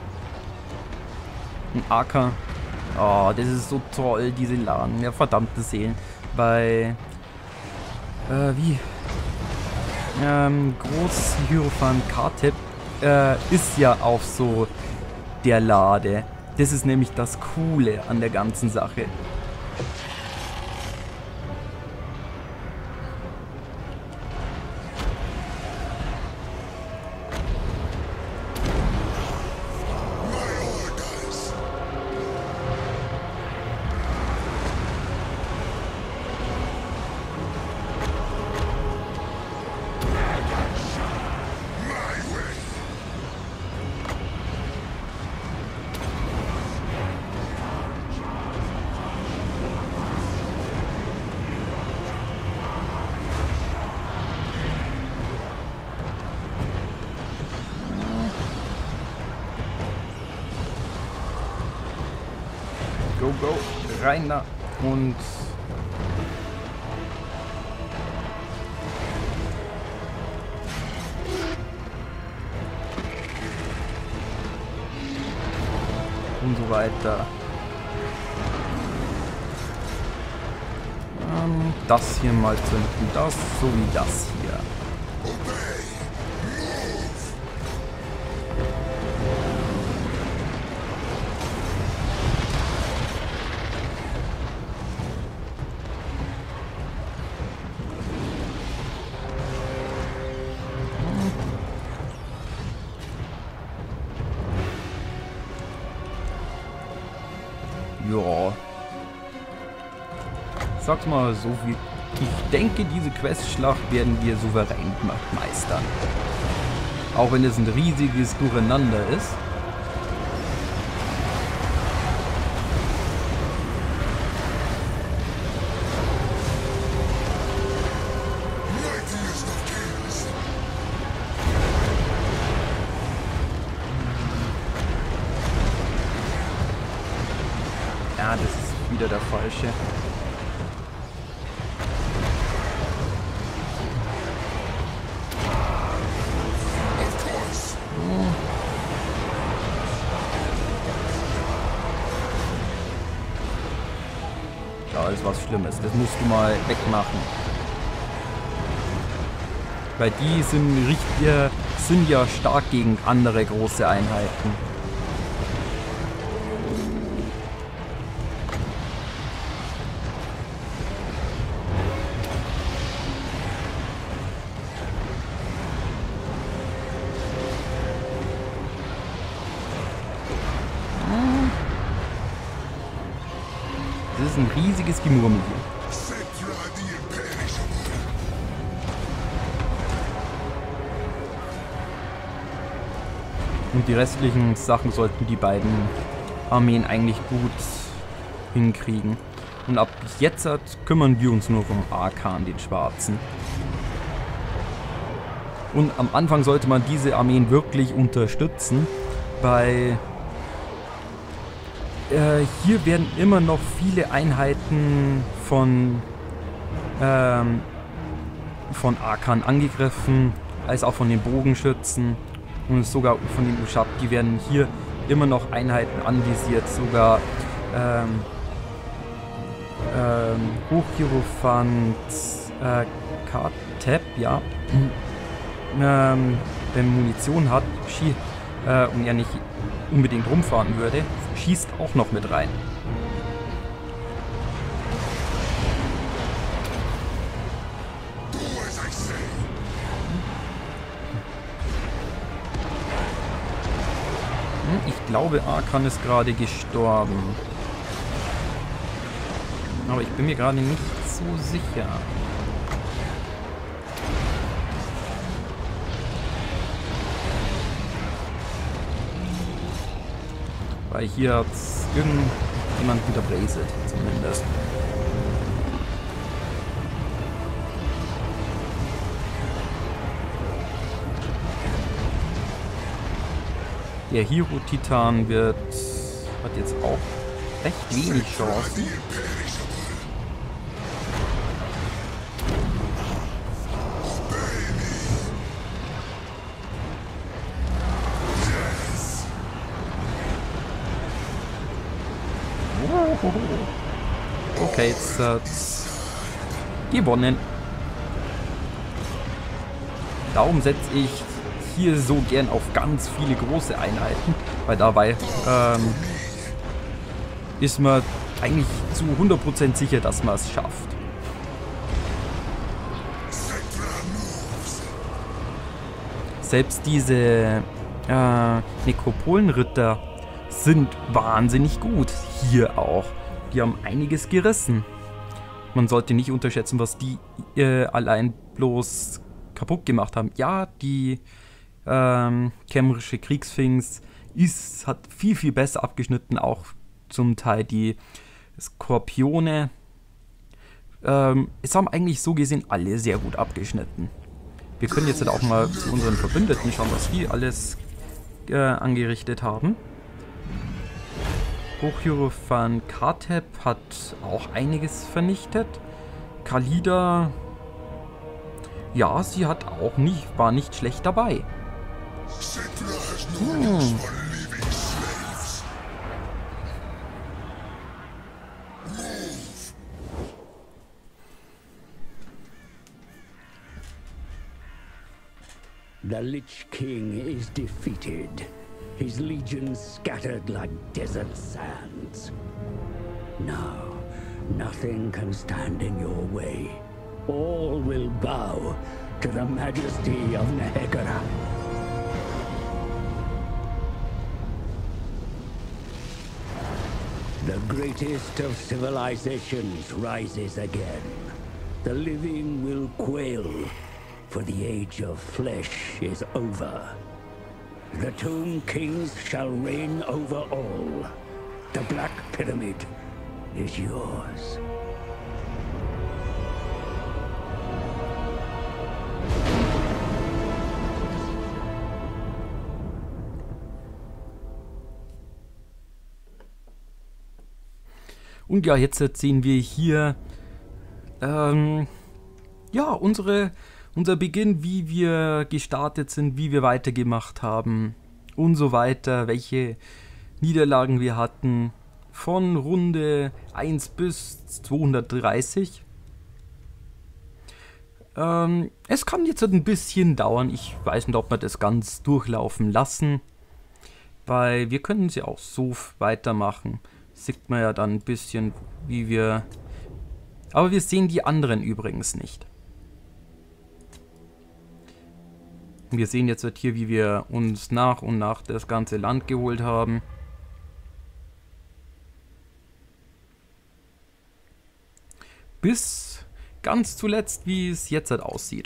Ein Acker. Oh, das ist so toll, diese Laden. Ja, verdammte Seelen. Bei... Äh, wie... Ähm, Groß-Hierophant Kartep äh, ist ja auch so der Lade. Das ist nämlich das Coole an der ganzen Sache. Go, go, rein da und und so weiter. Ähm, das hier mal zünden, das so wie das hier. Ja. Sag's mal so wie. Ich denke, diese Questschlacht werden wir souverän meistern. Auch wenn es ein riesiges Durcheinander ist. Ja, das ist wieder der falsche. Da ist was Schlimmes. Das musst du mal wegmachen. Weil die sind, richtig, sind ja stark gegen andere große Einheiten. Das ist ein riesiges Gemurmel hier. Und die restlichen Sachen sollten die beiden Armeen eigentlich gut hinkriegen. Und ab jetzt kümmern wir uns nur um Arkan, den Schwarzen. Und am Anfang sollte man diese Armeen wirklich unterstützen, weil äh, hier werden immer noch viele Einheiten von, ähm, von Arkan angegriffen, als auch von den Bogenschützen und sogar von den Ushabti werden hier immer noch Einheiten anvisiert, sogar ähm, ähm, Hochhierophant äh, Kartep, ja, ähm, wenn Munition hat, schie äh, und er nicht unbedingt rumfahren würde, schießt auch noch mit rein. glaube, Arkan ist gerade gestorben. Aber ich bin mir gerade nicht so sicher. Weil hier hat irgendjemand wieder Blazed, zumindest. Der Hero-Titan wird hat jetzt auch recht wenig Chancen. Okay, jetzt hat's gewonnen. Darum setze ich hier so gern auf ganz viele große Einheiten, weil dabei ähm, ist man eigentlich zu hundert Prozent sicher, dass man es schafft. Selbst diese äh, Nekropolenritter sind wahnsinnig gut. Hier auch. Die haben einiges gerissen. Man sollte nicht unterschätzen, was die äh, allein bloß kaputt gemacht haben. Ja, die ähm, kämmerische Kriegsfinks ist, hat viel, viel besser abgeschnitten. Auch zum Teil die Skorpione. Ähm, es haben eigentlich so gesehen alle sehr gut abgeschnitten. Wir können jetzt halt auch mal zu unseren Verbündeten schauen, was die alles äh, angerichtet haben. Hochhierophant Kartep hat auch einiges vernichtet. Kalida, ja, sie hat auch nicht, war nicht schlecht dabei. Hm. The Lich King is defeated. His legions scattered like desert sands. Now, nothing can stand in your way. All will bow to the majesty of Nehekara. The greatest of civilizations rises again. The living will quail, for the age of flesh is over. The Tomb Kings shall reign over all. The Black Pyramid is yours. Und ja, jetzt sehen wir hier ähm, ja, unsere, unser Beginn, wie wir gestartet sind, wie wir weitergemacht haben und so weiter, welche Niederlagen wir hatten von Runde eins bis zweihundertdreißig. Ähm, es kann jetzt ein bisschen dauern, ich weiß nicht, ob wir das ganz durchlaufen lassen, weil wir können sie auch so weitermachen. Sieht man ja dann ein bisschen, wie wir... Aber wir sehen die anderen übrigens nicht. Wir sehen jetzt hier, wie wir uns nach und nach das ganze Land geholt haben. Bis ganz zuletzt, wie es jetzt halt aussieht.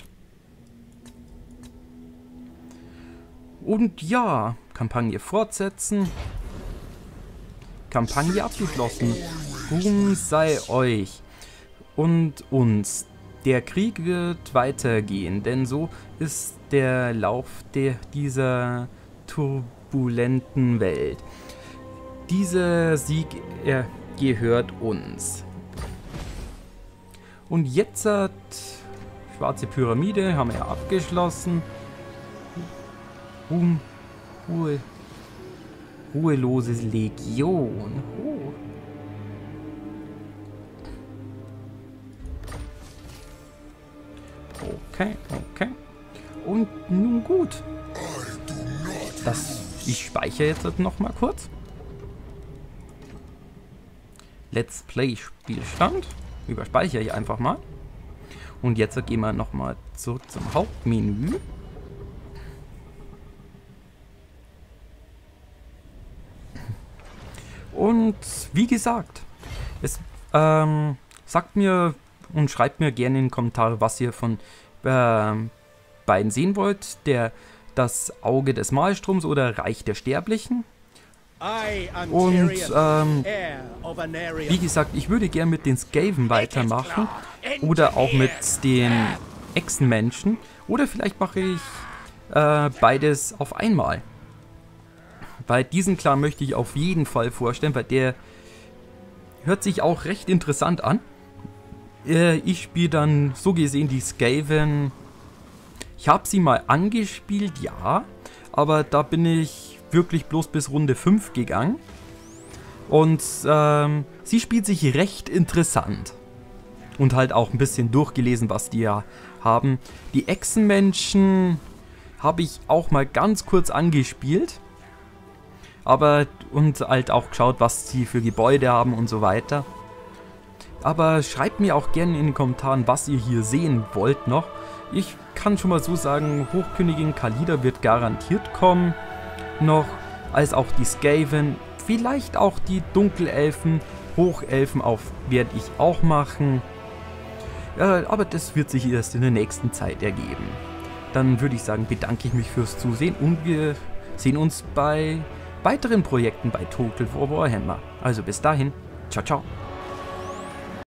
Und ja, Kampagne fortsetzen. Kampagne abgeschlossen. Ruhm sei euch und uns. Der Krieg wird weitergehen, denn so ist der Lauf der, dieser turbulenten Welt. Dieser Sieg er, gehört uns. Und jetzt hat Schwarze Pyramide, haben wir abgeschlossen. Ruhm, Ruhe. Ruhelose Legion. Oh. Okay, okay. Und nun gut. Das, ich speichere jetzt noch mal kurz. Let's Play Spielstand. Überspeichere ich einfach mal. Und jetzt gehen wir noch mal zurück zum Hauptmenü. Und wie gesagt, es ähm, sagt mir und schreibt mir gerne in den Kommentaren, was ihr von äh, beiden sehen wollt. Der, das Auge des Malstroms oder Reich der Sterblichen. Und ähm, wie gesagt, ich würde gerne mit den Skaven weitermachen oder auch mit den Echsenmenschen oder vielleicht mache ich äh, beides auf einmal. Weil diesen Clan möchte ich auf jeden Fall vorstellen, weil der hört sich auch recht interessant an. Äh, ich spiele dann so gesehen die Skaven. Ich habe sie mal angespielt, ja, aber da bin ich wirklich bloß bis Runde fünf gegangen. Und ähm, sie spielt sich recht interessant. Und halt auch ein bisschen durchgelesen, was die ja haben. Die Echsenmenschen habe ich auch mal ganz kurz angespielt. Aber, und halt auch geschaut, was sie für Gebäude haben und so weiter. Aber schreibt mir auch gerne in den Kommentaren, was ihr hier sehen wollt noch. Ich kann schon mal so sagen, Hochkönigin Khalida wird garantiert kommen. Noch, als auch die Skaven, vielleicht auch die Dunkelelfen, Hochelfen auf werde ich auch machen. Ja, aber das wird sich erst in der nächsten Zeit ergeben. Dann würde ich sagen, bedanke ich mich fürs Zusehen und wir sehen uns bei weiteren Projekten bei Total War Warhammer. Also bis dahin, ciao ciao.